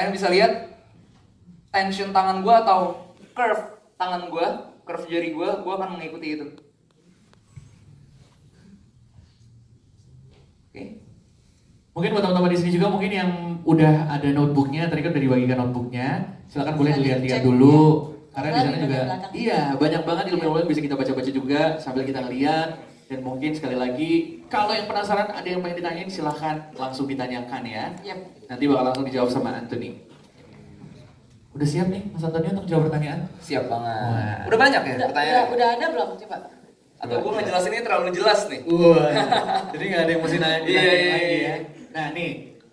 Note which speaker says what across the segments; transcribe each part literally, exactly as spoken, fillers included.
Speaker 1: kalian bisa lihat tension tangan gue atau curve tangan gue, curve jari gue, gue akan mengikuti itu. Oke. Okay.
Speaker 2: Mungkin buat teman-teman di sini juga mungkin yang udah ada notebooknya, tadi kan udah dibagikan notebooknya, silakan boleh dilihat-lihat dulu. Karena di sana juga, iya banyak banget ilmu-ilmu yang bisa kita baca-baca juga sambil kita ngeliat. Dan mungkin sekali lagi, kalau yang penasaran ada yang pengen ditanyain, silahkan langsung ditanyakan ya.
Speaker 3: Yep.
Speaker 2: Nanti bakal langsung dijawab sama Anthony. Udah siap nih Mas Anthony untuk jawab pertanyaan?
Speaker 1: Siap banget.
Speaker 2: Wah.
Speaker 1: Udah banyak ya
Speaker 3: udah,
Speaker 1: pertanyaan?
Speaker 3: Udah, udah ada belum? Coba.
Speaker 1: Atau gue ngejelasinnya terlalu jelas nih?
Speaker 2: Wah, jadi nggak ada yang mesti nanya
Speaker 1: iya, iya,
Speaker 2: lagi ya. Nah nih,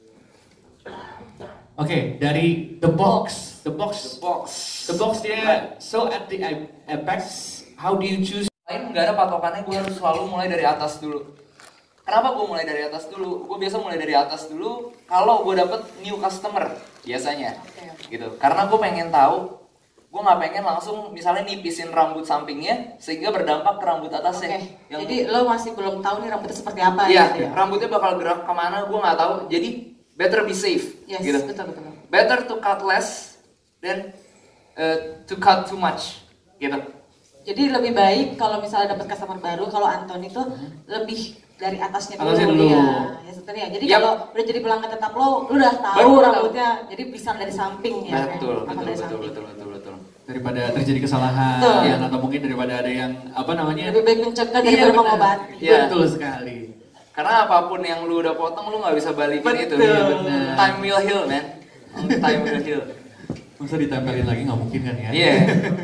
Speaker 2: oke okay, dari The Box. The Box.
Speaker 1: The box.
Speaker 2: The Box dia, so at the apex, how do you choose?
Speaker 1: Lain nggak ada patokannya, gue harus selalu mulai dari atas dulu. Kenapa gue mulai dari atas dulu? Gue biasa mulai dari atas dulu kalau gue dapet new customer biasanya, okay. gitu. Karena gue pengen tahu, gue nggak pengen langsung misalnya nipisin rambut sampingnya sehingga berdampak ke rambut atasnya.
Speaker 3: Okay.
Speaker 1: Yang
Speaker 3: jadi lo masih belum tahu nih rambutnya seperti apa
Speaker 1: iya,
Speaker 3: gitu ya?
Speaker 1: Rambutnya bakal gerak kemana gue nggak tahu. Jadi better be safe,
Speaker 3: yes,
Speaker 1: gitu.
Speaker 3: Betul betul.
Speaker 1: Better to cut less than uh, to cut too much, gitu.
Speaker 3: Jadi lebih baik kalau misalnya dapat customer baru, kalau Anthony itu hmm. lebih dari atasnya dulu,
Speaker 2: atasnya dulu.
Speaker 3: Ya, ya sebenarnya. Jadi yep. kalau udah jadi pelanggan tetap lo, lo udah tahu
Speaker 1: baru
Speaker 3: rambutnya, tahu. Jadi bisa dari samping ya.
Speaker 1: Betul,
Speaker 3: kan?
Speaker 1: betul,
Speaker 3: dari
Speaker 1: betul,
Speaker 3: samping.
Speaker 1: betul, betul, betul.
Speaker 2: Daripada terjadi kesalahan,
Speaker 3: betul.
Speaker 2: Ya, atau mungkin daripada ada yang apa namanya?
Speaker 3: Lebih baik mencegah daripada
Speaker 2: iya,
Speaker 3: mengobati.
Speaker 1: Iya.
Speaker 2: Betul sekali.
Speaker 1: Karena apapun yang lu udah potong, lu nggak bisa balikin
Speaker 3: betul.
Speaker 1: itu. Iya, benar. Time will heal, man. Time will heal.
Speaker 2: Masa ditempelin lagi nggak mungkin kan ya?
Speaker 1: Iya. Yeah.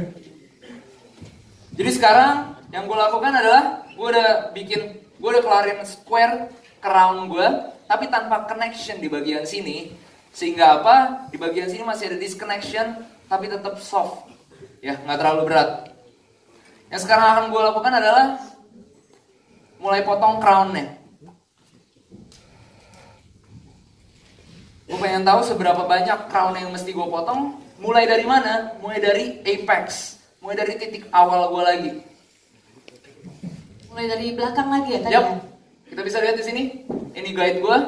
Speaker 1: Jadi sekarang yang gue lakukan adalah gue udah bikin, gue udah kelarin square crown gue, tapi tanpa connection di bagian sini, sehingga apa? Di bagian sini masih ada disconnection, tapi tetap soft, ya nggak terlalu berat. Yang sekarang akan gue lakukan adalah mulai potong crownnya. Gue pengen tahu seberapa banyak crown yang mesti gue potong. Mulai dari mana? Mulai dari apex. Mulai dari titik awal gue lagi.
Speaker 3: Mulai dari belakang lagi ya tadi
Speaker 1: yep.
Speaker 3: ya?
Speaker 1: Kita bisa lihat di sini. Ini guide gue.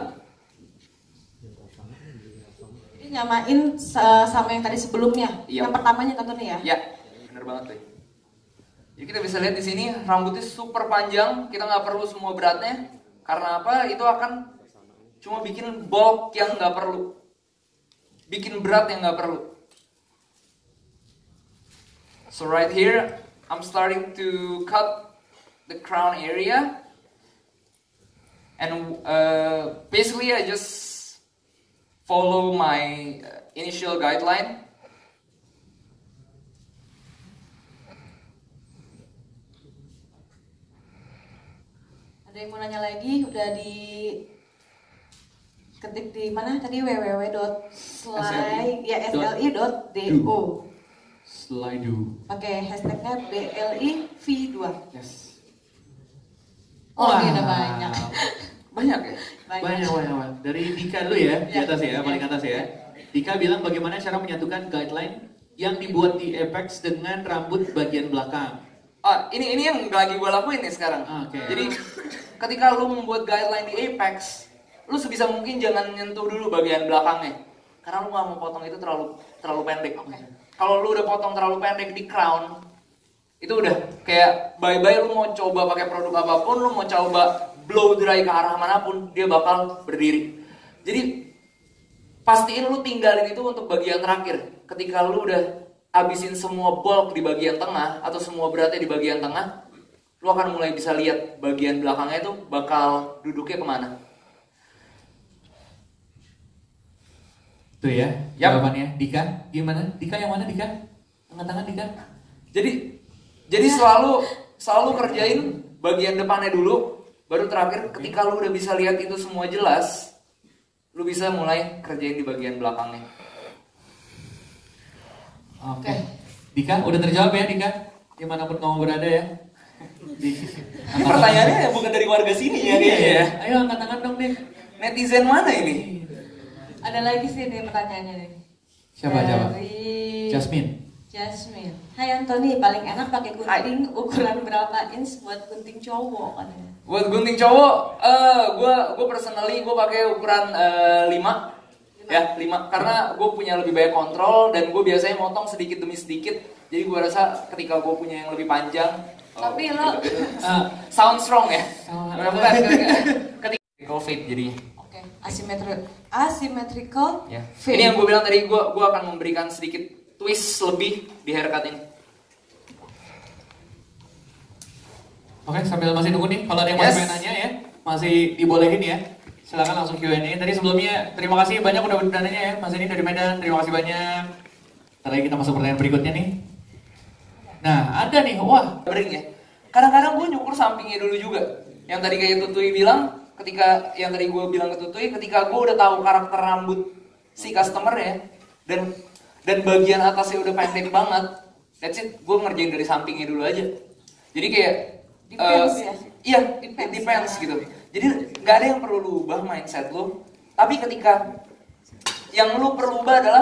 Speaker 3: Jadi nyamain sama yang tadi sebelumnya. Yep. Yang pertamanya tentunya ya?
Speaker 1: Ya, bener banget tuh. Jadi kita bisa lihat di sini rambutnya super panjang. Kita nggak perlu semua beratnya. Karena apa? Itu akan cuma bikin bulk yang nggak perlu. Bikin berat yang nggak perlu. So right here, I'm starting to cut the crown area, and uh, basically I just follow my initial guideline.
Speaker 3: Ada yang mau nanya lagi? Udah di ketik di mana tadi www dot slide ya sli dot do.
Speaker 2: Slido.
Speaker 3: Pakai hashtagnya B L I V dua.
Speaker 1: Yes.
Speaker 3: Oh, ini udah banyak.
Speaker 1: Banyak ya?
Speaker 3: Banyak.
Speaker 2: Banyak, banyak, banyak. Dari Dika dulu ya, di atas ya, paling atas ya. Dika bilang bagaimana cara menyatukan guideline yang dibuat di apex dengan rambut bagian belakang.
Speaker 1: Ah, ini ini yang lagi gue lakuin nih sekarang.
Speaker 2: Okay.
Speaker 1: Jadi ketika lu membuat guideline di apex, lu sebisa mungkin jangan nyentuh dulu bagian belakangnya. Karena lu nggak mau potong itu terlalu terlalu pendek. Okay. Kalau lu udah potong terlalu pendek di crown, itu udah kayak bye-bye lu mau coba pakai produk apapun, lu mau coba blow dry ke arah manapun, dia bakal berdiri. Jadi pastiin lu tinggalin itu untuk bagian terakhir. Ketika lu udah habisin semua bulk di bagian tengah atau semua beratnya di bagian tengah, lu akan mulai bisa lihat bagian belakangnya itu bakal duduknya kemana.
Speaker 2: Tuh ya,
Speaker 1: yep.
Speaker 2: Jawabannya. Dika, gimana? Dika yang mana Dika? Tangan-tangan Dika.
Speaker 1: Jadi jadi selalu selalu kerjain bagian depannya dulu, baru terakhir ketika lu udah bisa lihat itu semua jelas, lu bisa mulai kerjain di bagian belakangnya.
Speaker 2: Oke. Okay. Dika, udah terjawab ya Dika? Dimanapun kamu berada ya. Di,
Speaker 1: pertanyaannya bukan dari warga sini ya dia ya.
Speaker 2: Ayo angkat tangan dong deh.
Speaker 1: Netizen mana ini?
Speaker 3: Ada lagi sih nih pertanyaannya nih.
Speaker 2: Siapa jawab?
Speaker 3: Dari
Speaker 2: Jasmine.
Speaker 3: Jasmine. Hai Anthony, paling enak pakai gunting Hai. Ukuran berapa inch buat gunting cowok katanya?
Speaker 1: Buat gunting cowok, eh uh, gue gue personally gue pakai ukuran uh, lima. Ya, lima. Karena gue punya lebih banyak kontrol dan gue biasanya motong sedikit demi sedikit. Jadi gue rasa ketika gue punya yang lebih panjang.
Speaker 3: Tapi
Speaker 1: oh,
Speaker 3: lo
Speaker 1: uh, sound strong ya.
Speaker 2: Oh,
Speaker 1: Bukan ketika fade jadinya.
Speaker 3: Oke, okay. Asymmetrical, asymmetrical
Speaker 1: Ya.
Speaker 3: fade.
Speaker 1: Ini yang gue bilang tadi, gue gue akan memberikan sedikit twist lebih di haircut ini.
Speaker 2: Oke, sambil masih nunggu nih, kalau ada yang
Speaker 1: Yes.
Speaker 2: masih pengen nanya ya, masih dibolehin ya. Silakan langsung Q and A. Tadi sebelumnya terima kasih banyak udah bertanya ya, Mas ini dari Medan, terima kasih banyak. Ntar lagi kita masuk pertanyaan berikutnya nih. Nah, ada nih, wah.
Speaker 1: Bering ya. Kadang-kadang gue nyukur sampingnya dulu juga. Yang tadi kayak Tutui bilang, ketika yang tadi gue bilang ke Tutui, ketika gue udah tahu karakter rambut si customer ya, dan dan bagian atasnya udah pendek banget, that's it, gue ngerjain dari sampingnya dulu aja. Jadi kayak
Speaker 3: Depends
Speaker 1: uh,
Speaker 3: ya?
Speaker 1: Iya,
Speaker 3: Depends.
Speaker 1: depends gitu. Jadi nggak ada yang perlu lu ubah mindset lu. Tapi ketika yang lu perlu ubah adalah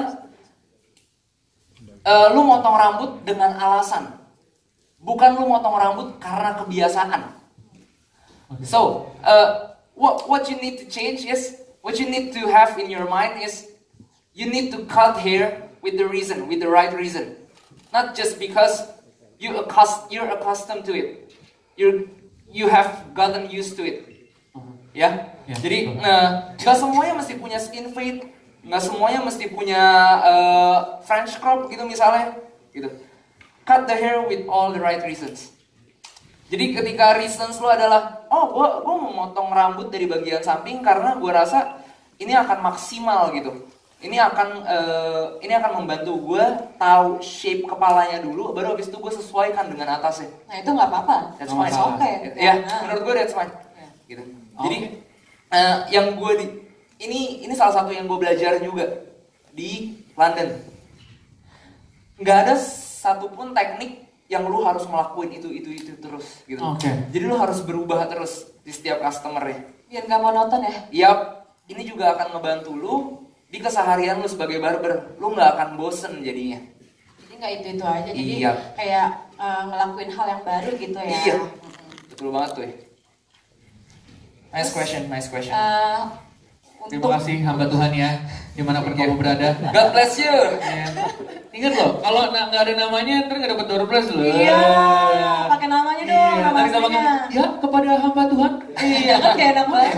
Speaker 1: uh, lu motong rambut dengan alasan, bukan lu motong rambut karena kebiasaan. So, uh, what what you need to change is, what you need to have in your mind is, you need to cut hair with the reason, with the right reason, not just because you accust you're accustomed to it. You you have gotten used to it, ya.
Speaker 2: Ya,
Speaker 1: Jadi
Speaker 2: betul.
Speaker 1: nah, nggak semuanya mesti punya skin fade, nggak semuanya mesti punya uh, French crop gitu misalnya, gitu. Cut the hair with all the right reasons. Jadi ketika reasons lo adalah, oh gua gua mau motong rambut dari bagian samping karena gua rasa ini akan maksimal gitu. Ini akan uh, ini akan membantu gue tahu shape kepalanya dulu, baru habis itu gue sesuaikan dengan atasnya.
Speaker 3: Nah itu nggak apa-apa.
Speaker 1: That's
Speaker 2: Oh,
Speaker 1: fine.
Speaker 2: oke.
Speaker 3: Okay.
Speaker 1: Ya,
Speaker 3: Nah.
Speaker 1: menurut gue that's fine.
Speaker 3: Ya.
Speaker 1: Gitu.
Speaker 2: Oh,
Speaker 1: Jadi
Speaker 2: oke.
Speaker 1: uh, yang gue di ini ini salah satu yang gue belajar juga di London. Nggak ada satupun teknik yang lu harus ngelakuin itu itu itu terus gitu.
Speaker 2: Oke.
Speaker 1: Jadi lu harus berubah terus di setiap customer ya.
Speaker 3: Biar nggak monoton ya.
Speaker 1: Yap, ini juga akan ngebantu lu di keseharian lu sebagai barber. Lu nggak akan bosen jadinya.
Speaker 3: Jadi nggak itu itu aja. Jadi
Speaker 1: Iya.
Speaker 3: kayak uh, ngelakuin hal yang baru gitu ya.
Speaker 1: Iya.
Speaker 3: Mm-mm.
Speaker 1: Betul banget tuh ya. Nice question, nice question.
Speaker 3: Uh, untuk
Speaker 2: Terima kasih hamba Tuhan ya, dimanapun kamu berada.
Speaker 1: God bless you.
Speaker 2: Ya. Ingat loh, kalau na- nggak ada namanya, ntar nggak dapat door prize loh.
Speaker 3: Iya, pakai namanya dong,
Speaker 2: Iya,
Speaker 3: nama
Speaker 2: tadi sama
Speaker 3: aslinya.
Speaker 2: ya kepada hamba Tuhan.
Speaker 3: Iya, kan kayak enak banget.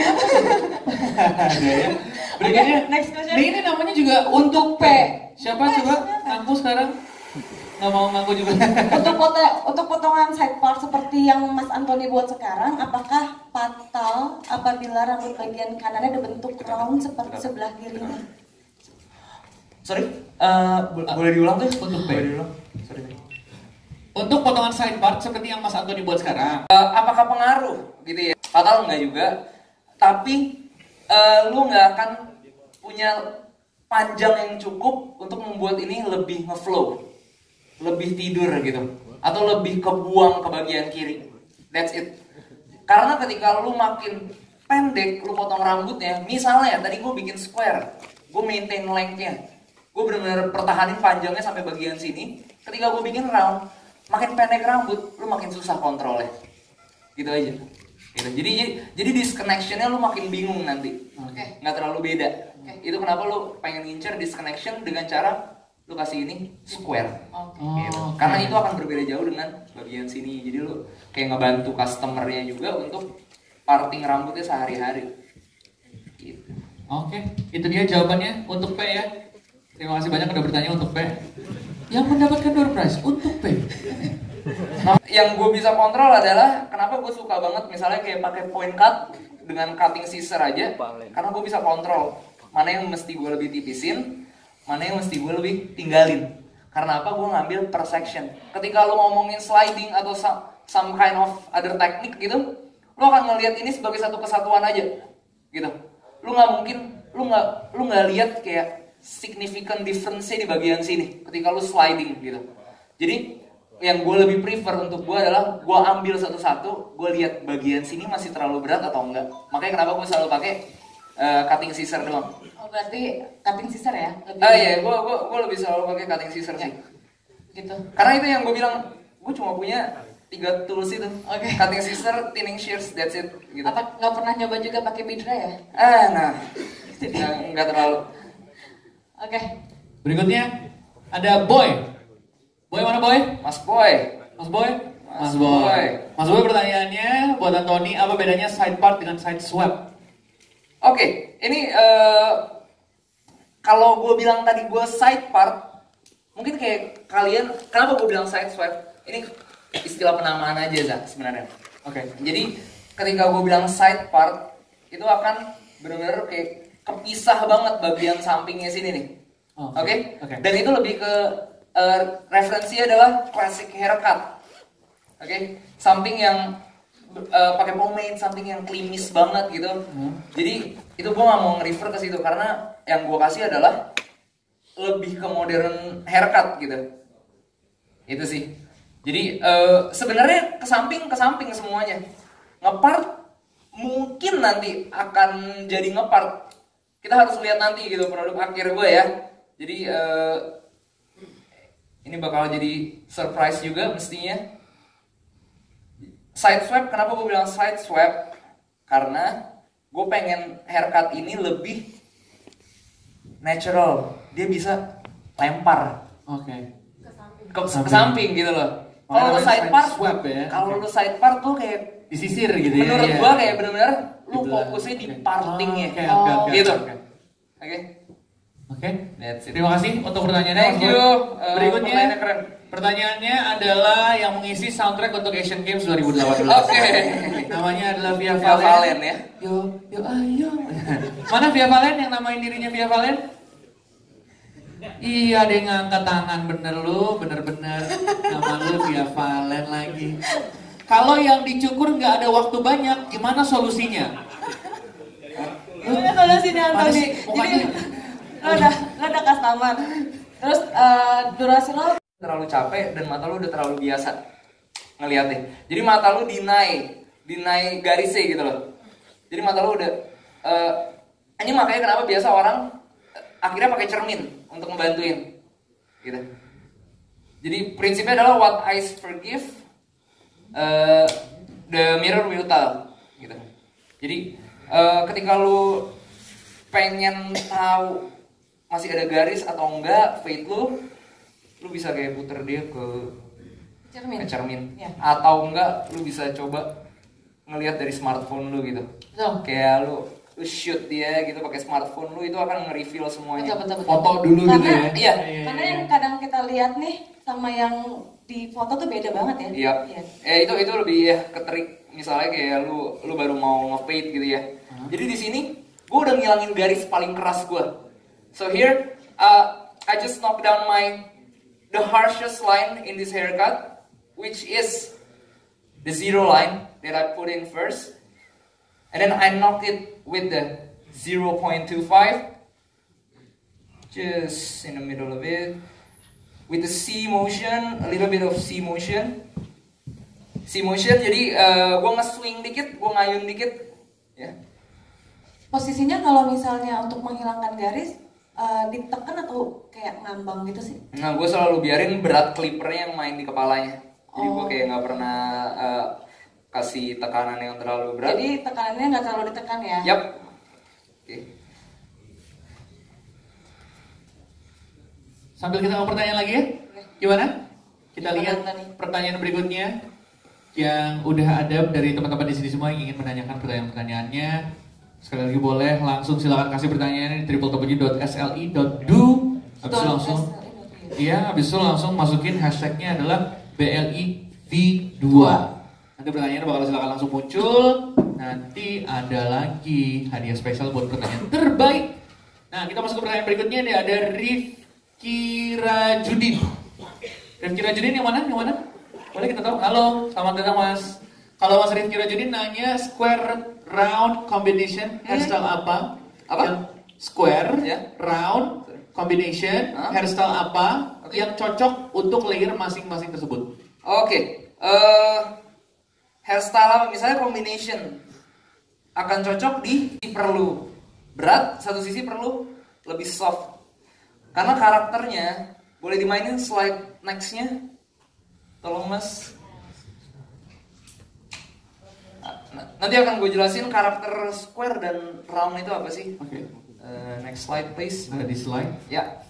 Speaker 2: Ada ya. Berikutnya,
Speaker 3: Oke, next question.
Speaker 2: Nih, ini namanya juga untuk P. Siapa
Speaker 3: P,
Speaker 2: coba?
Speaker 3: siapa?
Speaker 2: Ngaku sekarang? Nggak mau ngaku juga.
Speaker 3: Untuk foto, untuk potongan side part seperti yang Mas Anthony buat sekarang, apakah fatal apabila rambut bagian kanannya berbentuk round seperti sebelah kirinya?
Speaker 1: Sorry, uh, bo- boleh diulang tuh?
Speaker 2: Untuk
Speaker 1: Boleh
Speaker 2: back.
Speaker 1: diulang? Sorry.
Speaker 2: Untuk potongan side part seperti yang Mas Anthony buat sekarang.
Speaker 1: Uh, apakah pengaruh gitu ya? Fatal nggak juga, tapi uh, lu nggak akan punya panjang yang cukup untuk membuat ini lebih ngeflow, lebih tidur gitu, atau lebih kebuang ke bagian kiri. That's it. Karena ketika lu makin pendek, lu potong rambutnya, misalnya tadi gue bikin square, gue maintain length-nya, gue benar-benar pertahanin panjangnya sampai bagian sini. Ketika gue bikin round, makin pendek rambut, lu makin susah kontrolnya. Gitu aja. Gitu. Jadi jadi disconnection-nya lu makin bingung nanti.
Speaker 3: Oke.
Speaker 1: Nggak terlalu beda.
Speaker 3: Oke.
Speaker 1: Itu kenapa lu pengen ngincer disconnection dengan cara lu kasih ini square.
Speaker 3: Oke.
Speaker 2: Oh,
Speaker 1: Gitu.
Speaker 2: oke.
Speaker 1: Karena itu akan berbeda jauh dengan bagian sini. Jadi lu kayak ngebantu customer-nya juga untuk parting rambutnya sehari-hari. Gitu.
Speaker 2: Oke, itu dia jawabannya untuk P ya. Terima kasih banyak udah bertanya untuk P. Yang mendapatkan door prize untuk P.
Speaker 1: Nah, yang gue bisa kontrol adalah kenapa gue suka banget misalnya kayak pakai point cut dengan cutting scissor aja, karena gue bisa kontrol mana yang mesti gue lebih tipisin, mana yang mesti gue lebih tinggalin. Karena apa? Gue ngambil per section. Ketika lo ngomongin sliding atau some, some kind of other technique gitu, lo akan ngelihat ini sebagai satu kesatuan aja, gitu. Lo nggak mungkin, lo nggak, lo nggak lihat kayak significant difference-nya di bagian sini ketika lo sliding gitu. Jadi yang gue lebih prefer untuk gue adalah gue ambil satu-satu, gue lihat bagian sini masih terlalu berat atau enggak. Makanya kenapa gue selalu pakai uh, cutting scissor doang.
Speaker 3: Oh berarti cutting scissor ya? Lebih
Speaker 1: Ah iya, gue gue gue lebih selalu pakai cutting scissor sih.
Speaker 3: gitu.
Speaker 1: Karena itu yang gue bilang, gue cuma punya tiga tools itu.
Speaker 3: Oke.
Speaker 1: Cutting scissor, thinning shears, that's it. Gitu.
Speaker 3: Apa nggak pernah nyoba juga pakai bidra ya?
Speaker 1: Ah nah, nggak nggak terlalu.
Speaker 3: Oke.
Speaker 2: Berikutnya ada Boy. Boy mana Boy?
Speaker 1: Mas Boy.
Speaker 2: Mas Boy?
Speaker 1: Mas Boy.
Speaker 2: Mas Boy pertanyaannya buat Anthony, apa bedanya side part dengan side swipe?
Speaker 1: Oke, ini uh, kalau gue bilang tadi gue side part, mungkin kayak kalian, kenapa gue bilang side swipe? Ini istilah penamaan aja Zak sebenarnya. Oke, jadi ketika gue bilang side part, itu akan benar-benar kayak kepisah banget bagian sampingnya sini nih.
Speaker 2: Oh,
Speaker 1: Oke, okay?
Speaker 2: okay.
Speaker 1: Dan itu lebih ke uh, referensi adalah classic haircut. Oke, okay? Samping yang uh, pakai pomade, samping yang klimis banget gitu. Hmm. Jadi itu gue nggak mau nge-refer ke situ karena yang gue kasih adalah lebih ke modern haircut gitu. Itu sih. Jadi uh, sebenarnya ke samping ke samping semuanya. Ngepart mungkin nanti akan jadi ngepart. Kita harus lihat nanti gitu produk akhir gue ya. Jadi uh, ini bakal jadi surprise juga mestinya. Side swipe, kenapa gue bilang side swipe? Karena gue pengen haircut ini lebih natural. Dia bisa lempar.
Speaker 2: Oke. Okay.
Speaker 1: Ke, ke samping gitu loh. Kalau lu side part, ya? Kalau lu side part tuh kayak
Speaker 2: disisir gitu ya.
Speaker 1: Menurut
Speaker 2: ya.
Speaker 1: gua kayak benar-benar lu fokusnya di partingnya.
Speaker 2: Oke, oke, oke.
Speaker 1: Gitu.
Speaker 2: Oke.
Speaker 1: Oke.
Speaker 2: Oke. Terima kasih untuk pertanyaannya.
Speaker 1: Thank you. Uh,
Speaker 2: Berikutnya
Speaker 1: pertanyaannya keren.
Speaker 2: Pertanyaannya adalah yang mengisi soundtrack untuk Asian Games dua ribu delapan belas.
Speaker 1: Oke. Okay.
Speaker 2: Namanya adalah Via
Speaker 1: Via
Speaker 2: Valen.
Speaker 1: Valen ya.
Speaker 2: Yo, yo ayo. Mana Via Valen yang namain dirinya Via Valen? Iya, dia ngangkat tangan, bener lu, bener-bener nama lu Via Valen lagi. Kalau yang dicukur nggak ada waktu banyak, gimana solusinya?
Speaker 3: Gimana solusinya Anthony? Jadi lo udah lo udah customer, terus uh, durasi lo
Speaker 1: terlalu capek dan mata lu udah terlalu biasa ngeliatnya. Jadi mata lu dinai, dinai garisnya gitu loh. Jadi mata lu udah, uh, ini makanya kenapa biasa orang akhirnya pakai cermin untuk ngebantuin gitu. Jadi prinsipnya adalah what eyes forgive, uh, the mirror will tell gitu. Jadi uh, ketika lu pengen tahu masih ada garis atau enggak fade lu, lu bisa kayak puter dia ke cermin, ke cermin. Ya. Atau enggak lu bisa coba ngelihat dari smartphone lu gitu. So. Kayak lu lu shoot dia gitu pakai smartphone lu, itu akan nge-reveal semuanya.
Speaker 3: Betul, betul, betul.
Speaker 2: Foto dulu
Speaker 3: karena,
Speaker 2: gitu ya.
Speaker 1: Iya.
Speaker 3: Karena yang kadang kita lihat nih sama yang di foto tuh beda banget ya.
Speaker 1: Iya. Iya. Eh itu itu lebih ya ketrik, misalnya kayak lu lu baru mau nge-fade gitu ya. Hmm. Jadi di sini gua udah ngilangin garis paling keras gua. So here uh, I just knock down my the harshest line in this haircut, which is the zero line that I put in first. And then I knocked it with the zero point two five, just in the middle of it, with the C motion, a little bit of C motion, C motion. Jadi uh, gue nge-swing dikit, gue ngayun dikit, ya.
Speaker 3: Posisinya kalau misalnya untuk menghilangkan garis, uh, ditekan atau kayak ngambang gitu sih?
Speaker 1: Nah, gue selalu biarin berat clippernya yang main di kepalanya. Jadi oh. gue kayak nggak pernah uh, kasih tekanan yang terlalu berat.
Speaker 3: Jadi tekanannya nggak terlalu ditekan ya?
Speaker 1: Yap. Oke.
Speaker 2: Sambil kita mau pertanyaan lagi ya? Gimana? Kita lihat pertanyaan berikutnya yang udah ada dari teman-teman di sini semua yang ingin menanyakan pertanyaan-pertanyaannya. Sekali lagi boleh langsung silakan kasih pertanyaannya di w w w dot s l i dot d o. Habis itu langsung, iya, habis itu langsung masukin hashtagnya adalah B L I V dua. Nanti pertanyaannya bakal silakan langsung muncul. Nanti ada lagi hadiah spesial buat pertanyaan terbaik. Nah, kita masuk ke pertanyaan berikutnya. Nih ada Rifki Rajudin. Rifki Rajudin yang mana? Yang mana? Boleh kita tahu? Halo, selamat datang Mas. Kalau Mas Rifki Rajudin nanya square round combination hairstyle apa?
Speaker 1: Apa?
Speaker 2: Yang square
Speaker 1: ya?
Speaker 2: Round combination huh? hairstyle apa okay. yang cocok untuk layer masing-masing tersebut?
Speaker 1: Oke. Okay. Uh... Hairstyle apa? Misalnya combination akan cocok di perlu berat, satu sisi perlu lebih soft. Karena karakternya boleh dimainin slide next-nya. Tolong Mas. Nanti akan gue jelasin karakter square dan round itu apa sih.
Speaker 2: Oke. Okay.
Speaker 1: Uh, next slide please.
Speaker 2: Ada di slide.
Speaker 1: Ya.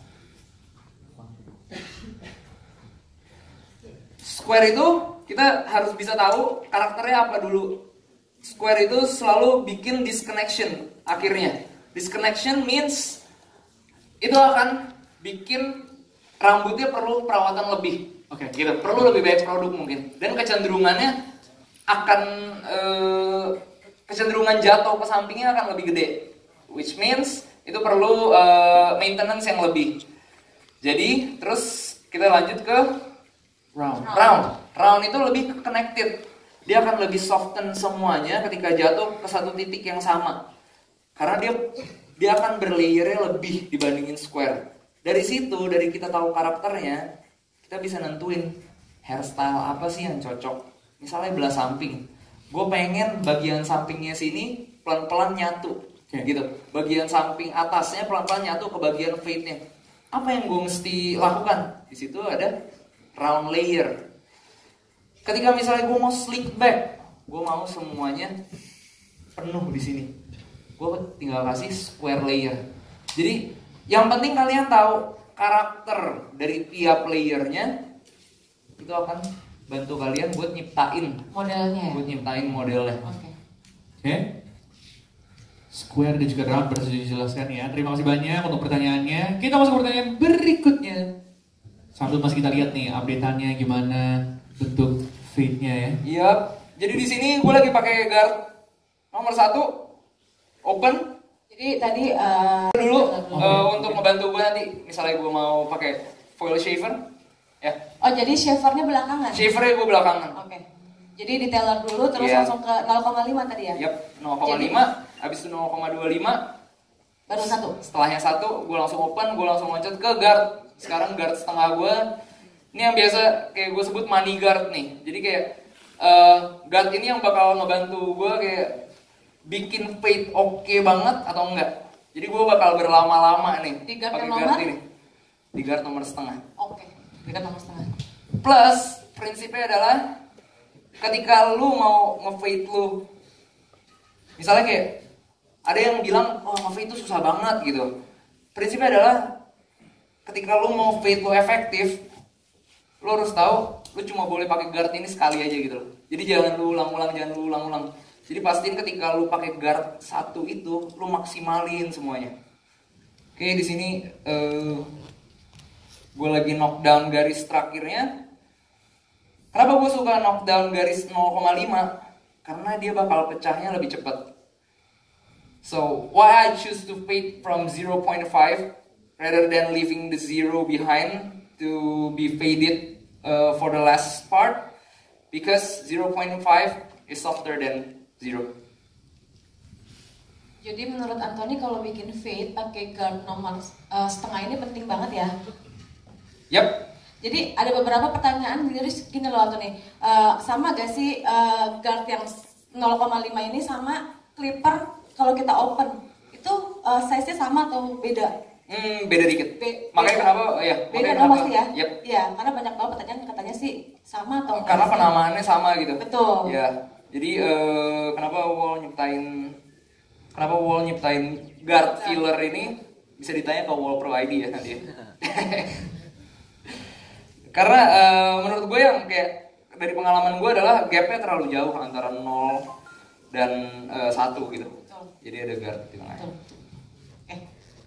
Speaker 1: Square itu kita harus bisa tahu karakternya apa dulu. Square itu selalu bikin disconnection akhirnya. Disconnection means itu akan bikin rambutnya perlu perawatan lebih.
Speaker 2: Oke.
Speaker 1: Okay. Gitu. Perlu lebih banyak produk mungkin. Dan kecenderungannya akan eh, kecenderungan jatuh ke sampingnya akan lebih gede. Which means itu perlu eh, maintenance yang lebih. Jadi terus kita lanjut ke
Speaker 2: Round.
Speaker 1: round. Round itu lebih connected. Dia akan lebih soften semuanya ketika jatuh ke satu titik yang sama. Karena dia dia akan berlayernya lebih dibandingin square. Dari situ, dari kita tahu karakternya, kita bisa nentuin hairstyle apa sih yang cocok. Misalnya belah samping. Gue pengen bagian sampingnya sini pelan-pelan nyatu.
Speaker 2: Okay.
Speaker 1: Gitu. Bagian samping atasnya pelan-pelan nyatu ke bagian fade-nya. Apa yang gue mesti lakukan? Di situ ada round layer. Ketika misalnya gue mau slick back, gue mau semuanya penuh di sini. Gue tinggal kasih square layer. Jadi yang penting kalian tahu karakter dari tiap layernya, itu akan bantu kalian buat nyiptain
Speaker 4: modelnya.
Speaker 1: Buat nyiptain modelnya.
Speaker 4: Oke. Okay.
Speaker 2: Oke. Okay. Square dan juga round berhasil dijelaskan ya. Terima kasih banyak untuk pertanyaannya. Kita masuk ke pertanyaan berikutnya. Sambil masih kita lihat nih update-annya gimana bentuk fade-nya ya.
Speaker 1: Iya. Jadi di sini gue lagi pakai guard nomor satu open.
Speaker 4: Jadi tadi uh,
Speaker 1: dulu
Speaker 2: Okay.
Speaker 1: uh, untuk ngebantu gue nanti. Misalnya gue mau pakai foil shaver, ya.
Speaker 4: oh jadi shavernya belakangan.
Speaker 1: Shavernya gue belakangan.
Speaker 4: Oke. Okay. Jadi detailer dulu terus
Speaker 1: Yeah.
Speaker 4: langsung ke nol koma lima tadi ya.
Speaker 1: Yap, nol koma lima. Habis itu nol koma dua lima.
Speaker 4: Baru satu.
Speaker 1: Setelahnya satu, gue langsung open, gue langsung loncat ke guard. Sekarang guard setengah gue, ini yang biasa kayak gue sebut money guard nih. Jadi kayak uh, guard ini yang bakal ngebantu gue kayak bikin fade oke okay banget atau enggak. Jadi gue bakal berlama-lama nih
Speaker 4: Di guard
Speaker 1: pakai
Speaker 4: yang
Speaker 1: guard
Speaker 4: nomor?
Speaker 1: ini. Di guard nomor setengah.
Speaker 4: Oke. Dekat nomor setengah.
Speaker 1: Plus prinsipnya adalah ketika lu mau nge-fade lu, misalnya kayak ada yang bilang oh nge-fade itu susah banget gitu. Prinsipnya adalah ketika lu mau fade lu efektif, lu harus tahu lu cuma boleh pakai guard ini sekali aja gitu loh. Jadi jangan lu ulang-ulang, jangan lu ulang-ulang. Jadi pastiin ketika lu pakai guard satu itu, lu maksimalin semuanya. Oke, di sini uh, gue lagi knockdown garis terakhirnya. Kenapa gue suka knockdown garis nol koma lima? Karena dia bakal pecahnya lebih cepat. So, why I choose to fade from zero point five rather than leaving the zero behind to be faded uh, for the last part? Because zero point five is softer than zero.
Speaker 4: Jadi menurut Anthony kalau bikin fade pakai guard nomor uh, setengah ini penting banget ya.
Speaker 1: Yap.
Speaker 4: Jadi ada beberapa pertanyaan jadi gini loh Anthony, uh, sama gak sih uh, guard yang nol koma lima ini sama clipper kalau kita open itu uh, size-nya sama atau beda?
Speaker 1: Hmm, beda dikit.
Speaker 4: Be-
Speaker 1: makanya
Speaker 4: beda.
Speaker 1: kenapa? Ya.
Speaker 4: Beda
Speaker 1: makanya
Speaker 4: dong
Speaker 1: kenapa?
Speaker 4: pasti ya?
Speaker 1: Yap.
Speaker 4: Iya, karena banyak banget pertanyaan katanya sih sama atau enggak
Speaker 1: Karena
Speaker 4: sih?
Speaker 1: penamaannya sama gitu.
Speaker 4: Betul.
Speaker 1: Ya. Jadi uh, kenapa wall nyiptain kenapa wall nyiptain guard filler ini bisa ditanya ke Wall Pro I D ya nanti. Ya. Karena uh, menurut gue yang kayak dari pengalaman gue adalah gapnya terlalu jauh antara nol dan uh, satu gitu.
Speaker 4: Betul.
Speaker 1: Jadi ada guard di tengah.
Speaker 4: Betul. Eh.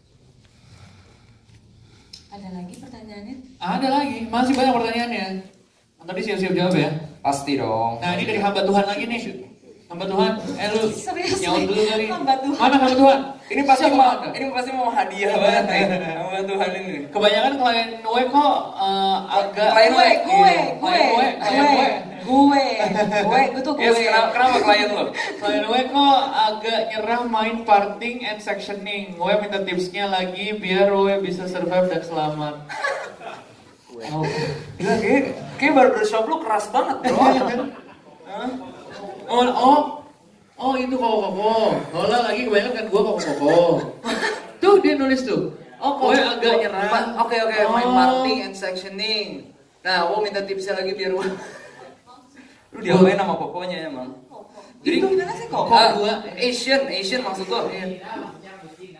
Speaker 4: Ada lagi pertanyaannya?
Speaker 2: Ada lagi, masih banyak pertanyaannya. Tadi siap-siap jawab ya.
Speaker 1: Pasti dong.
Speaker 2: Nah ini dari hamba Tuhan lagi nih. Hamba Tuhan, eh lu
Speaker 4: Serius
Speaker 2: nyaut
Speaker 4: nih?
Speaker 2: dulu kali.
Speaker 4: Hamba Tuhan.
Speaker 2: Mana hamba Tuhan?
Speaker 1: Ini pasti
Speaker 2: Siapa
Speaker 1: mau
Speaker 2: Anda?
Speaker 1: ini pasti mau hadiah banget nih sama Tuhan ini.
Speaker 2: Kebanyakan klien gue kok uh, agak
Speaker 1: Klien
Speaker 4: gue,
Speaker 1: lo?
Speaker 4: gue,
Speaker 2: Iya,
Speaker 4: gue,
Speaker 2: klien gue, klien gue.
Speaker 4: gue, gue, gue tuh gue.
Speaker 1: Yes, kenapa, kenapa klien lo?
Speaker 2: Klien gue kok agak nyerah main parting and sectioning. Gue minta tipsnya lagi biar gue bisa survive dan selamat. Oh.
Speaker 1: Gila, kayak, kayak barbershop lu keras banget bro. Hah?
Speaker 2: Oh, oh, oh itu koko-koko. Olah lagi kebanyakan kan gue koko-koko. Tuh dia nulis tuh. Oh, kowe agak nyerah.
Speaker 1: Ma- Oke oke, main
Speaker 2: Oh.
Speaker 1: parting and sectioning. Nah, gue minta tipsnya lagi biar gue. Lu diapain sama kokonya emang?
Speaker 4: Jadi itu gimana sih kok?
Speaker 1: Ah,
Speaker 2: dua.
Speaker 1: Asian, Asian maksud lo?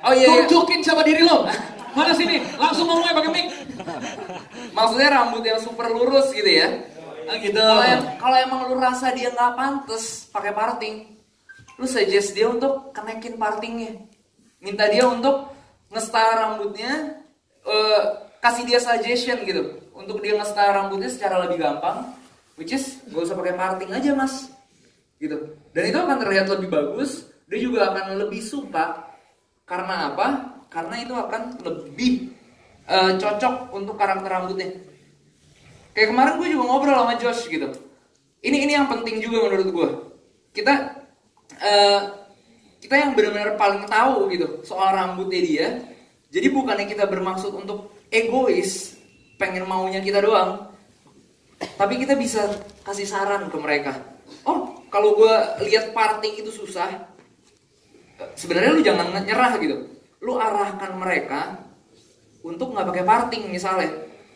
Speaker 1: Oh iya, iya.
Speaker 2: Tunjukin sama diri lo. Mana sini? Langsung ngomongnya pakai mic.
Speaker 1: Maksudnya rambut yang super lurus gitu ya.
Speaker 2: Ah gitu.
Speaker 1: Kalau em kalau emang lu rasa dia nggak pantas pakai parting, lu suggest dia untuk kenekin partingnya. Minta dia untuk nge-style rambutnya, uh, kasih dia suggestion gitu untuk dia nge-style rambutnya secara lebih gampang, which is gak usah pakai parting aja mas, gitu. Dan itu akan terlihat lebih bagus. Dia juga akan lebih suka. Karena apa? Karena itu akan lebih uh, cocok untuk karakter rambutnya. Kayak kemarin gue juga ngobrol sama Josh gitu. Ini ini yang penting juga menurut gue. Kita uh, kita yang benar-benar paling tahu gitu soal rambutnya dia. Jadi bukannya kita bermaksud untuk egois, pengen maunya kita doang. Tapi kita bisa kasih saran ke mereka. Oh, kalau gue lihat parting itu susah, sebenarnya lu jangan nyerah gitu. Lu arahkan mereka untuk nggak pakai parting misalnya.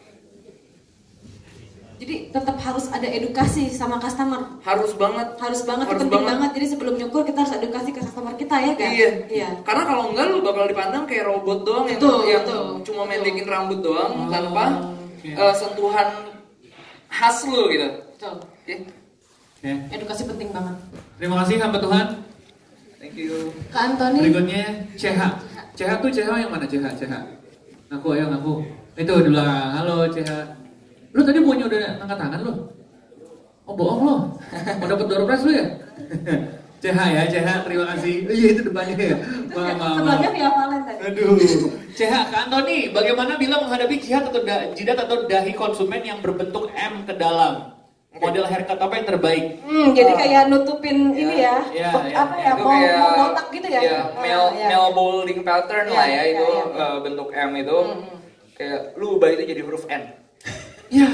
Speaker 4: Jadi tetap harus ada edukasi sama customer.
Speaker 1: Harus banget.
Speaker 4: Harus banget,
Speaker 1: harus
Speaker 4: penting
Speaker 1: banget.
Speaker 4: banget. Jadi sebelum nyukur kita harus edukasi ke customer kita ya kan?
Speaker 1: Iya.
Speaker 4: Iya.
Speaker 1: Karena kalau enggak lu bakal dipandang kayak robot doang yang,
Speaker 4: Betul,
Speaker 1: yang
Speaker 4: betul,
Speaker 1: cuma
Speaker 4: betul.
Speaker 1: mendekin rambut doang
Speaker 2: Oh,
Speaker 1: tanpa
Speaker 2: okay.
Speaker 1: uh, sentuhan khas lu gitu.
Speaker 4: Betul.
Speaker 1: Oke.
Speaker 2: Oke.
Speaker 4: Edukasi penting banget.
Speaker 2: Terima kasih hamba Tuhan.
Speaker 1: Thank you.
Speaker 4: Kak Antoni.
Speaker 2: Berikutnya C H. C H tuh C H yang mana C H? C H. Ngaku ayo ngaku. Itu di belakang. Halo C H. Lu tadi bukannya udah angkat tangan lu? Oh bohong lo. Mau dapet door prize lu ya? C H ya, C H terima kasih. Iya itu depannya ya. Maaf, maaf, maaf.
Speaker 3: Sebelumnya via Valen tadi.
Speaker 2: Aduh. C H, Kak Antoni, bagaimana bila menghadapi jihad atau da, jidat atau dahi konsumen yang berbentuk M ke dalam? Model haircut apa yang terbaik?
Speaker 3: Hmm, jadi kayak nutupin ini ya,
Speaker 2: ya,
Speaker 3: Be-
Speaker 2: ya.
Speaker 3: apa ya,
Speaker 1: Itu
Speaker 3: mau,
Speaker 1: kayak
Speaker 3: mau botak gitu ya?
Speaker 1: Ya,
Speaker 3: Ah,
Speaker 1: male,
Speaker 3: ya.
Speaker 1: male balding pattern
Speaker 3: Iya,
Speaker 1: lah ya
Speaker 3: iya,
Speaker 1: itu
Speaker 3: iya.
Speaker 1: uh, bentuk M itu. Kayak lu ubah itu jadi huruf N.
Speaker 2: Ya.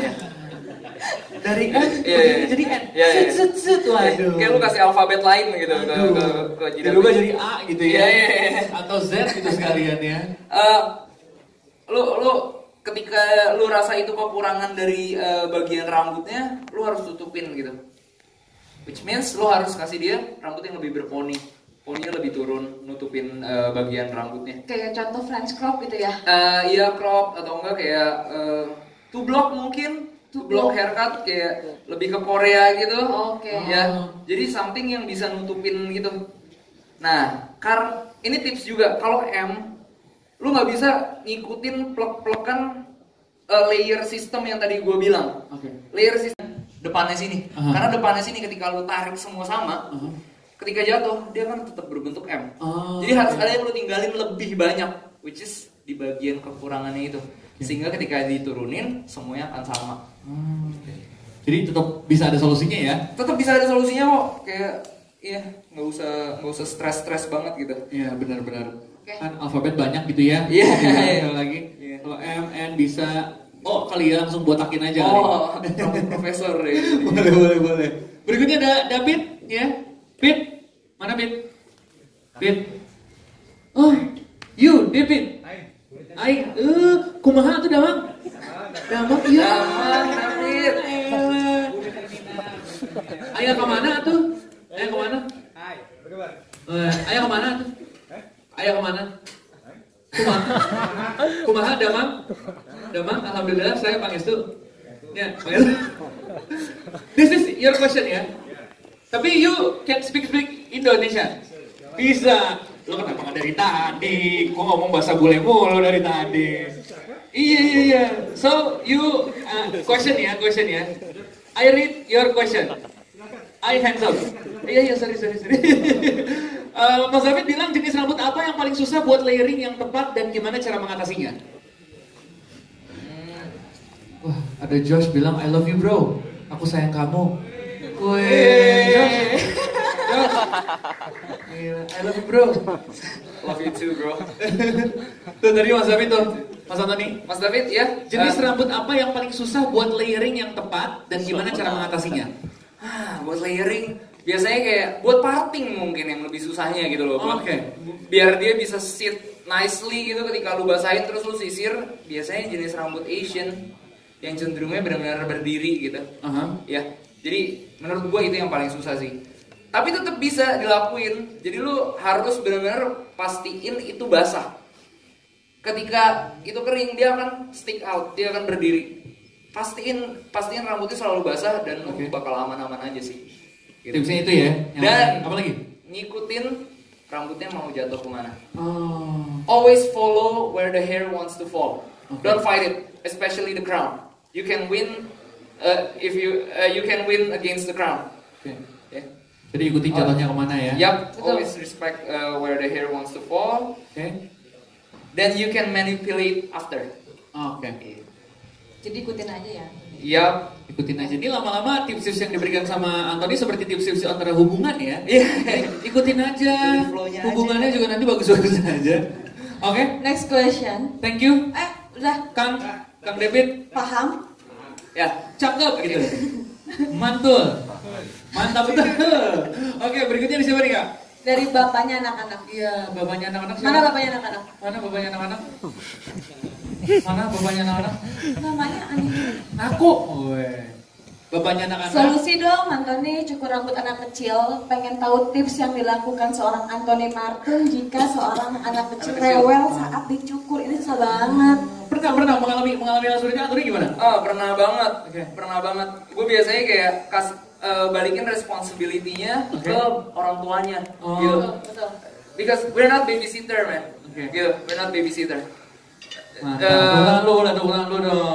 Speaker 2: Dari N
Speaker 1: Iya, iya.
Speaker 2: jadi N.
Speaker 1: Iya, iya.
Speaker 2: Set set set. Waduh.
Speaker 1: Kayak lu kasih alfabet lain gitu ke
Speaker 2: Aduh.
Speaker 1: ke, ke jidat.
Speaker 2: Dirubah jadi A gitu ya.
Speaker 1: Iya, iya, iya.
Speaker 2: Atau Z gitu sekalian ya.
Speaker 1: Uh, lu lu ketika lu rasa itu kekurangan dari uh, bagian rambutnya, lu harus tutupin gitu. Which means lu harus kasih dia rambut yang lebih berponi. Poninya lebih turun, nutupin uh, bagian rambutnya.
Speaker 4: Kayak contoh French crop gitu ya.
Speaker 1: Uh, iya crop atau enggak kayak uh, two block mungkin. Two block haircut kayak lebih ke Korea gitu.
Speaker 4: Oke.
Speaker 1: Ya. Jadi something yang bisa nutupin gitu. Nah, kar ini tips juga kalau M lu nggak bisa ngikutin plek-plekan uh, layer system yang tadi gue bilang.
Speaker 2: Oke.
Speaker 1: Layer system depannya sini.
Speaker 2: Aha.
Speaker 1: Karena depannya sini ketika lu tarik semua sama,
Speaker 2: Aha.
Speaker 1: ketika jatuh dia kan tetap berbentuk M.
Speaker 2: Oh,
Speaker 1: Jadi harus
Speaker 2: oke.
Speaker 1: ada yang lu tinggalin lebih banyak, which is di bagian kekurangannya itu. Sehingga ketika diturunin semuanya akan sama.
Speaker 2: Hmm. Jadi tetap bisa ada solusinya ya.
Speaker 1: Tetap bisa ada solusinya kok. Kayak iya, nggak usah nggak usah stres-stres banget gitu.
Speaker 2: Iya benar-benar.
Speaker 4: Oke.
Speaker 2: Kan alfabet banyak gitu ya.
Speaker 1: Iya.
Speaker 2: Sekali lagi.
Speaker 1: Iya.
Speaker 2: Kalau M N bisa. Oh kali ya langsung botakin aja.
Speaker 1: Oh,
Speaker 2: kali.
Speaker 1: profesor ya.
Speaker 2: boleh boleh boleh. Berikutnya ada David ya. Pit. Mana Pit? Pit. Oh, you David. Ai, eh, kumaha tuh Damang? Damang iya.
Speaker 1: Damang, David.
Speaker 2: Ayah kemana tuh? Ayah kemana? Eh, ayah kemana tuh? Ayah kemana? Kumaha? Kumaha Damang? Damang, alhamdulillah saya pangestu. Ya, pangestu. This is your question ya. Tapi you can speak speak Indonesia. Bisa. Lo kenapa nggak dari tadi? Gua ngomong bahasa bule mulu dari tadi. Iya iya iya. So you uh, question ya, question ya. I read your question. I hands up. Iya iya sorry sorry sorry. uh, Mas David bilang jenis rambut apa yang paling susah buat layering yang tepat dan gimana cara mengatasinya? Wah ada Josh bilang I love you bro. Aku sayang kamu. Wih, Josh. Josh. Gila, I love you bro.
Speaker 1: Love you too, bro.
Speaker 2: Tuh tadi Mas David tuh, Mas Antoni.
Speaker 1: Mas David ya.
Speaker 2: Jenis
Speaker 1: uh,
Speaker 2: rambut apa yang paling susah buat layering yang tepat dan gimana cara mengatasinya?
Speaker 1: ah, buat layering biasanya kayak buat parting mungkin yang lebih susahnya gitu loh.
Speaker 2: Oh,
Speaker 1: Buat-
Speaker 2: oke.
Speaker 1: Biar dia bisa sit nicely gitu ketika lu basahin terus lu sisir, biasanya jenis rambut Asian yang cenderungnya benar-benar berdiri gitu.
Speaker 2: Aha.
Speaker 1: Ya. Jadi menurut gua itu yang paling susah sih. Tapi tetap bisa dilakuin. Jadi lu harus benar-benar pastiin itu basah. Ketika itu kering dia akan stick out, dia akan berdiri. Pastiin pastiin rambutnya selalu basah dan lu
Speaker 2: Oke.
Speaker 1: bakal aman-aman aja sih. Gitu.
Speaker 2: Tipsnya itu ya. Yang
Speaker 1: Dan
Speaker 2: apa lagi?
Speaker 1: ngikutin rambutnya mau jatuh kemana.
Speaker 2: Oh.
Speaker 1: Always follow where the hair wants to fall.
Speaker 2: Okay.
Speaker 1: Don't fight it, especially the crown. You can win uh, if you uh, you can win against the crown.
Speaker 2: Oke.
Speaker 1: Okay.
Speaker 2: Jadi ikuti jatuhnya kemana ya?
Speaker 1: Yup,
Speaker 4: Betul.
Speaker 1: always respect uh, where the hair wants to fall.
Speaker 2: Oke.
Speaker 1: Then you can manipulate after.
Speaker 2: Oh, Oke.
Speaker 4: Jadi ikutin aja ya.
Speaker 1: Yup.
Speaker 2: Ikutin aja. Ini lama-lama tips-tips yang diberikan sama Anthony seperti tips-tips antara hubungan ya.
Speaker 1: Iya.
Speaker 2: Ikutin aja.
Speaker 1: Ikutin flow-nya
Speaker 2: Hubungannya juga nanti bagus-bagus aja. Oke.
Speaker 4: Next question.
Speaker 2: Thank you.
Speaker 4: Eh, udah
Speaker 2: Kang Kang David.
Speaker 4: paham?
Speaker 1: Ya.
Speaker 2: Cakep gitu. Mantul. Mantap betul. Oke, berikutnya di siapa nih, Kak?
Speaker 4: Dari bapaknya anak-anak.
Speaker 2: Iya, bapaknya anak-anak siapa?
Speaker 4: Mana bapaknya anak-anak?
Speaker 2: Mana bapaknya anak-anak? Mana bapaknya anak-anak?
Speaker 4: Namanya aneh.
Speaker 2: Aku. Weh. Bapaknya anak-anak.
Speaker 3: Solusi dong, Anthony, cukur rambut anak kecil. Pengen tahu tips yang dilakukan seorang Anthony Martin jika seorang anak kecil
Speaker 1: Anak kecil.
Speaker 3: rewel saat dicukur. Ini susah banget.
Speaker 2: Pernah pernah mengalami mengalami hal seperti itu, Anthony gimana?
Speaker 1: Oh, pernah banget.
Speaker 2: Oke.
Speaker 1: Pernah banget. Gue biasanya kayak kas uh, balikin responsibility-nya
Speaker 2: Oke.
Speaker 1: ke orang tuanya.
Speaker 2: Oh.
Speaker 1: Gitu.
Speaker 4: Betul, betul.
Speaker 1: Because we're not babysitter, man.
Speaker 2: Oke.
Speaker 1: Gitu, we're not babysitter.
Speaker 2: Mantap.
Speaker 1: Eh,
Speaker 2: Ulang lu, ulang lu, ulang lu dong.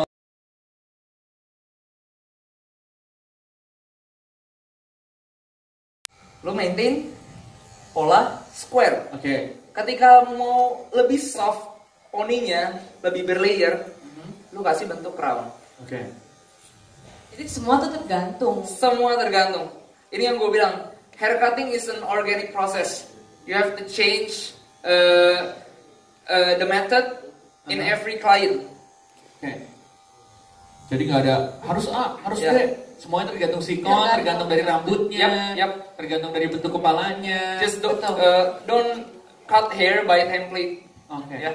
Speaker 1: Lo maintain pola square.
Speaker 2: Oke.
Speaker 1: Ketika mau lebih soft poninya, lebih berlayer, lu kasih bentuk crown.
Speaker 2: Oke.
Speaker 4: Jadi semua tuh tergantung.
Speaker 1: Semua tergantung. Ini yang gue bilang, hair cutting is an organic process. You have to change uh, uh, the method in
Speaker 2: Uh-huh.
Speaker 1: every client.
Speaker 2: Oke. Jadi nggak ada harus A, harus
Speaker 1: Ya.
Speaker 2: B. Semuanya tergantung sikon,
Speaker 4: Tergantung.
Speaker 2: tergantung dari rambutnya,
Speaker 1: Yap, yap.
Speaker 2: tergantung dari bentuk kepalanya.
Speaker 1: Just don't,
Speaker 4: Betul.
Speaker 1: uh, don't cut hair by template.
Speaker 2: Oke.
Speaker 1: Ya.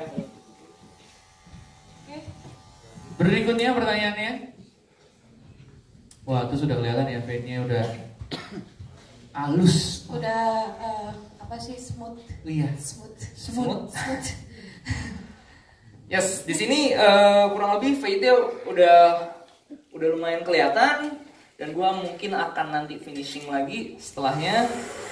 Speaker 4: Oke.
Speaker 2: Berikutnya pertanyaannya. Wah, itu sudah kelihatan ya, fade-nya udah halus.
Speaker 4: Udah eh, apa sih smooth?
Speaker 2: Iya.
Speaker 4: Smooth.
Speaker 1: Smooth.
Speaker 4: Smooth.
Speaker 1: Yes, di sini uh, kurang lebih fade-nya udah udah lumayan kelihatan dan gua mungkin akan nanti finishing lagi setelahnya.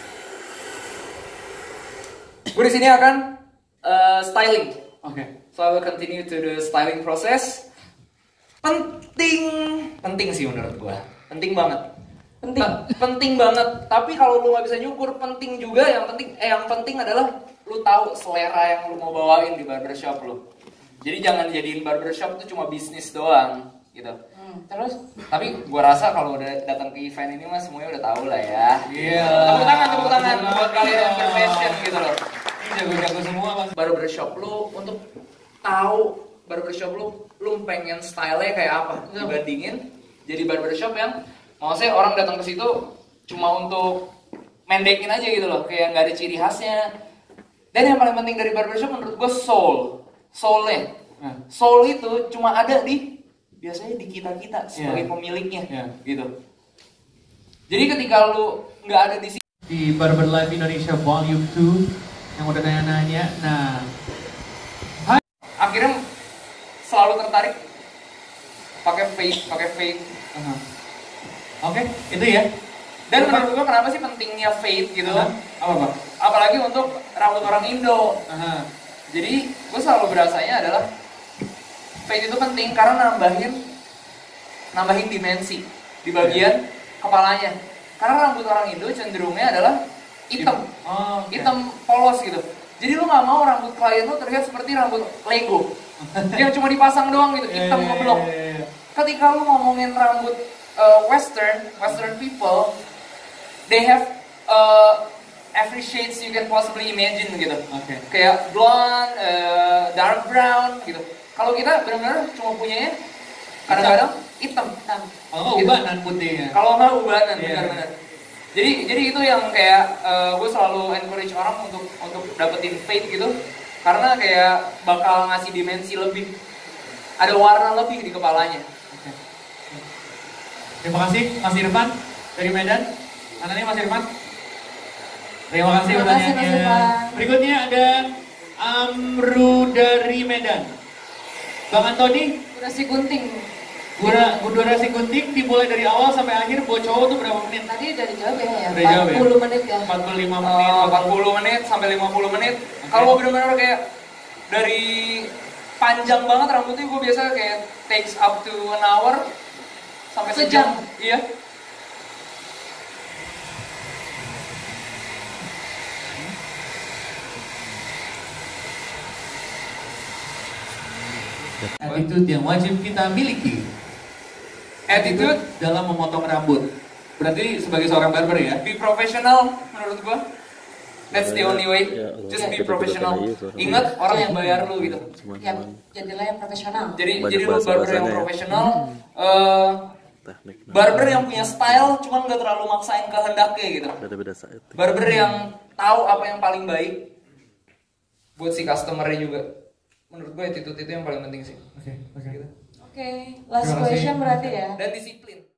Speaker 1: Gue di sini akan uh, styling.
Speaker 2: Oke.
Speaker 1: So I will continue to the styling process. Penting, penting sih menurut gua. Penting banget.
Speaker 3: Penting.
Speaker 1: Pe- penting banget. Tapi kalau lu nggak bisa nyukur, penting juga. Yang penting, eh yang penting adalah lu tahu selera yang lu mau bawain di barbershop lu. Jadi jangan jadiin barbershop itu cuma bisnis doang, gitu.
Speaker 4: Hmm, terus
Speaker 1: Tapi gua rasa kalau udah datang ke event ini mah semuanya udah tahu lah ya.
Speaker 2: Iya.
Speaker 1: Tepuk tangan, tepuk tangan
Speaker 2: Tepuk
Speaker 1: buat kalian yang
Speaker 2: tangan.
Speaker 1: berpassion gitu loh.
Speaker 2: Ini jago-jago semua, Mas.
Speaker 1: Barbershop lu untuk tahu barbershop lu lu pengen style-nya kayak apa dibandingin jadi barbershop yang maksudnya orang datang ke situ cuma untuk mendekin aja gitu loh, kayak nggak ada ciri khasnya. Dan yang paling penting dari barbershop menurut gue soul, soulnya,
Speaker 2: Nah.
Speaker 1: soul itu cuma ada di biasanya di kita kita sebagai
Speaker 2: Yeah.
Speaker 1: pemiliknya,
Speaker 2: Yeah.
Speaker 1: gitu. Jadi ketika lu nggak ada di sini
Speaker 2: Di Barber Life Indonesia Volume two yang udah nanya-nanya. Nah,
Speaker 1: akhirnya selalu tertarik pakai fade, pakai fade.
Speaker 2: uh-huh. Oke, itu ya.
Speaker 1: Dan
Speaker 2: Apa?
Speaker 1: menurut gua kenapa sih pentingnya fade gitu?
Speaker 2: Uh-huh. Apa, Pak?
Speaker 1: Apalagi untuk rambut orang Indo.
Speaker 2: Uh-huh.
Speaker 1: Jadi gue selalu berasanya adalah fade itu penting karena nambahin nambahin dimensi di bagian kepalanya. Karena rambut orang Indo cenderungnya adalah hitam,
Speaker 2: Oh, oke.
Speaker 1: hitam polos gitu. Jadi lu nggak mau rambut klien lu terlihat seperti rambut Lego yang cuma dipasang doang gitu,
Speaker 2: Iya,
Speaker 1: hitam
Speaker 2: iya,
Speaker 1: ngeblok.
Speaker 2: iya, iya.
Speaker 1: Ketika lu ngomongin rambut uh, Western, Western people, they have uh, every shades you can possibly imagine gitu.
Speaker 2: Oke.
Speaker 1: Kayak blonde, uh, dark brown gitu. Kalau kita benar-benar cuma punyanya kadang-kadang hitam.
Speaker 4: hitam.
Speaker 2: Oh,
Speaker 1: Gitu.
Speaker 2: ubanan putihnya.
Speaker 1: Kalau nggak ubanan,
Speaker 2: Iya.
Speaker 1: benar-benar. Jadi jadi itu yang kayak uh, gue selalu encourage orang untuk untuk dapetin fade gitu, karena kayak bakal ngasih dimensi lebih, ada warna lebih di kepalanya.
Speaker 2: Oke. Terima kasih Mas Irfan dari Medan. Mana nih Mas Irfan? Terima kasih
Speaker 3: Terima kasih, Mas
Speaker 2: pertanyaannya.
Speaker 3: Irfan.
Speaker 2: Berikutnya ada Amru dari Medan. Bang Antoni,
Speaker 4: Durasi gunting.
Speaker 2: gura, durasi gunting dimulai dari awal sampai akhir buat cowok tuh berapa menit?
Speaker 4: Tadi udah dijawab ya, ya.
Speaker 2: Udah jawab ya?
Speaker 4: empat puluh menit ya.
Speaker 2: empat puluh lima menit.
Speaker 1: Uh, empat puluh menit sampai lima puluh menit. Kalau benar-benar kayak dari panjang banget rambutnya, gue biasa kayak takes up to an hour sampai sejam.
Speaker 4: Sejam.
Speaker 1: Iya.
Speaker 2: Attitude yang wajib kita miliki
Speaker 1: Attitude,
Speaker 2: dalam memotong rambut. Berarti sebagai seorang barber ya?
Speaker 1: be professional menurut gue. That's the only way.
Speaker 5: Ya, Allah.
Speaker 1: Just be
Speaker 5: Kita
Speaker 1: professional.
Speaker 5: tidak tahu, ya,
Speaker 1: Ingat orang yang bayar lu gitu.
Speaker 4: Ya, jadilah yang profesional.
Speaker 1: Jadi
Speaker 5: Banyak
Speaker 1: jadi lu barber yang
Speaker 5: bahasa-bahasanya ya.
Speaker 1: profesional. eh,
Speaker 5: teknik.
Speaker 1: barber yang punya style, cuman nggak terlalu maksain kehendaknya gitu.
Speaker 5: Beda-beda saat.
Speaker 1: Barber yang tahu apa yang paling baik buat si customer-nya juga. Menurut gue attitude itu yang paling penting sih.
Speaker 2: Oke, oke.
Speaker 1: Gitu.
Speaker 4: Oke, last
Speaker 2: Terima kasih.
Speaker 4: question berarti ya.
Speaker 1: Dan disiplin.